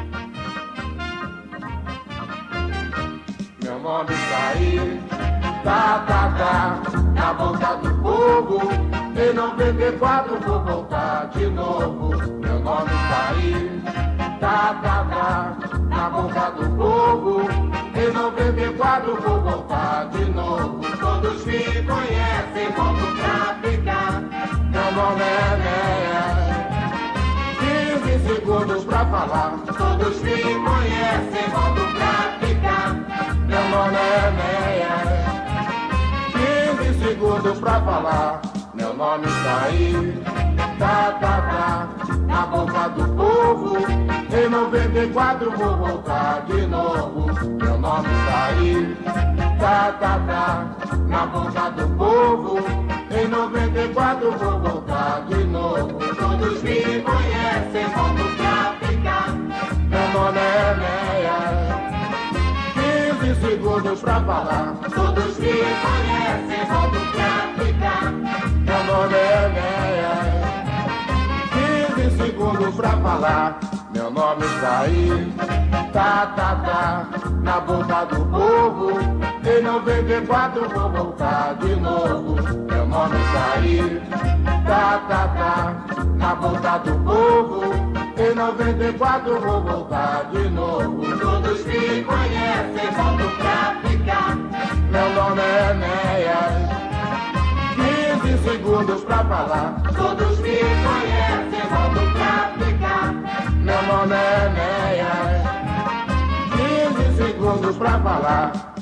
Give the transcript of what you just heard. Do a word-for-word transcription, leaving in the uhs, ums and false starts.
Meu nome tá aí, tá, tá, tá, na boca do povo. Em noventa e quatro vou voltar de novo. Meu nome tá aí, tá, tá, tá, na boca do povo. Em noventa e quatro vou voltar de novo. Todos me conhecem, volto pra ficar. Meu nome é Néia, quinze segundos pra falar. Todos me conhecem, volto pra ficar. Meu nome é Néia, quinze segundos pra falar. Meu nome tá aí, tá, tá, tá, na boca do povo. Em noventa e quatro vou voltar de novo. Meu nome tá aí, tá, tá, tá, na boca do povo. Em noventa e quatro vou voltar de novo. Todos me conhecem, volto pra ficar. Meu nome é Néia, quinze segundos pra falar. Todos me conhecem, volto pra ficar. Meu nome é Néia, quinze segundos pra falar. Meu nome tá aí, tá, tá, tá, na boca do povo. Em noventa e quatro vou voltar de novo. Meu nome tá aí, tá, tá, tá, na boca do povo. Em noventa e quatro vou voltar de novo. Todos me conhecem, volto pra ficar. Meu nome é Néia, quinze segundos pra falar. Todos me conhecem, volto pra ficar. Meu nome é Néia, quinze segundos pra falar.